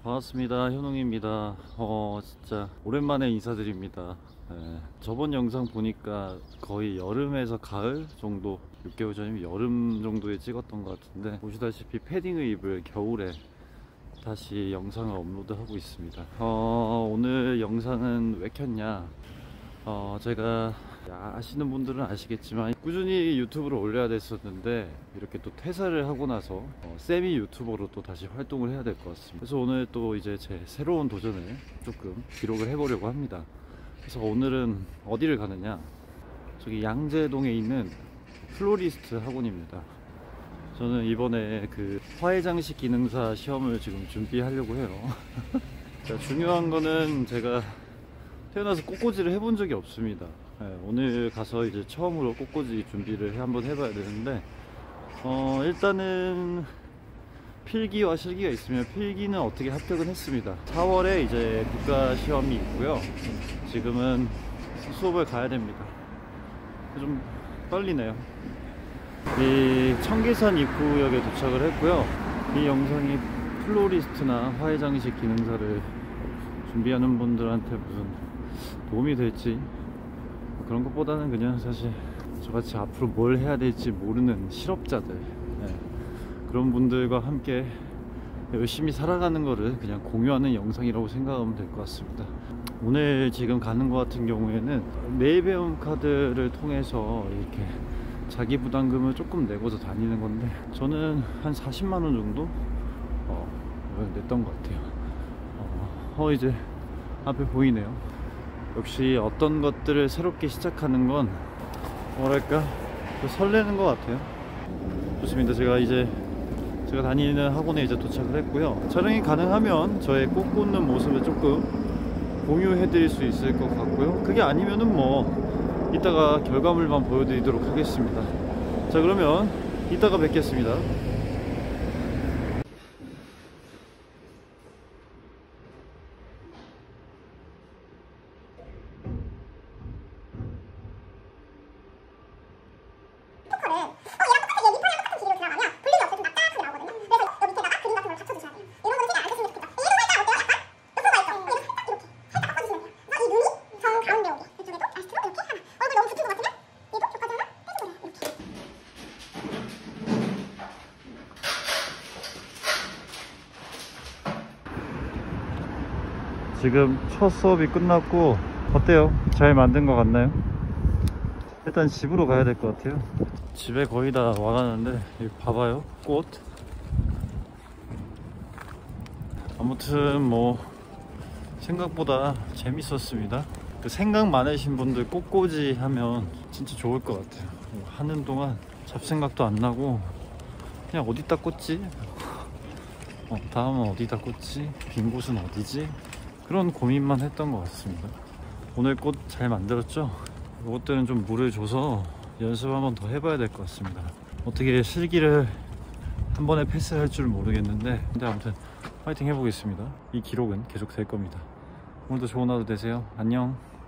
반갑습니다. 현웅입니다. 진짜 오랜만에 인사드립니다. 저번 영상 보니까 거의 여름에서 가을 정도, 6개월 전이면 여름 정도에 찍었던 것 같은데, 보시다시피 패딩을 입을 겨울에 다시 영상을 업로드하고 있습니다. 오늘 영상은 왜 켰냐, 제가 아시는 분들은 아시겠지만 꾸준히 유튜브를 올려야 됐었는데, 이렇게 또 퇴사를 하고 나서 세미 유튜버로 또 다시 활동을 해야 될 것 같습니다. 그래서 오늘 또 이제 제 새로운 도전을 조금 기록을 해보려고 합니다. 그래서 오늘은 어디를 가느냐, 저기 양재동에 있는 플로리스트 학원입니다. 저는 이번에 그 화해장식 기능사 시험을 지금 준비하려고 해요. 중요한 거는 제가 태어나서 꽃꽂이를 해본 적이 없습니다. 오늘 가서 이제 처음으로 꽃꽂이 준비를 한번 해봐야 되는데, 일단은 필기와 실기가 있으면 필기는 어떻게 합격은 했습니다. 4월에 이제 국가 시험이 있고요. 지금은 수업을 가야 됩니다. 좀 떨리네요. 이 청계산 입구역에 도착을 했고요. 이 영상이 플로리스트나 화해장식 기능사를 준비하는 분들한테 무슨 도움이 될지 그런 것보다는 그냥 사실 저같이 앞으로 뭘 해야 될지 모르는 실업자들, 그런 분들과 함께 열심히 살아가는 거를 그냥 공유하는 영상이라고 생각하면 될 것 같습니다. 오늘 지금 가는 것 같은 경우에는 매일 배움 카드를 통해서 이렇게 자기 부담금을 조금 내고서 다니는 건데, 저는 한 40만원 정도 냈던 것 같아요. 이제 앞에 보이네요. 역시 어떤 것들을 새롭게 시작하는 건 뭐랄까 설레는 것 같아요. 좋습니다. 제가 다니는 학원에 이제 도착을 했고요. 촬영이 가능하면 저의 꽃 꽂는 모습을 조금 공유해 드릴 수 있을 것 같고요. 그게 아니면은 뭐 이따가 결과물만 보여드리도록 하겠습니다. 자, 그러면 이따가 뵙겠습니다. 지금 첫 수업이 끝났고 어때요? 잘 만든 것 같나요? 일단 집으로 가야 될 것 같아요. 집에 거의 다 와가는데 여기 봐봐요, 꽃. 아무튼 뭐 생각보다 재밌었습니다. 그 생각 많으신 분들 꽃꽂이 하면 진짜 좋을 것 같아요. 하는 동안 잡생각도 안 나고 그냥 어디다 꽂지? 다음은 어디다 꽂지? 빈 곳은 어디지? 그런 고민만 했던 것 같습니다. 오늘 꽃 잘 만들었죠? 이것들은 좀 물을 줘서 연습 한번 더 해봐야 될 것 같습니다. 어떻게 실기를 한 번에 패스할 줄 모르겠는데, 근데 아무튼 파이팅 해보겠습니다. 이 기록은 계속 될 겁니다. 오늘도 좋은 하루 되세요. 안녕.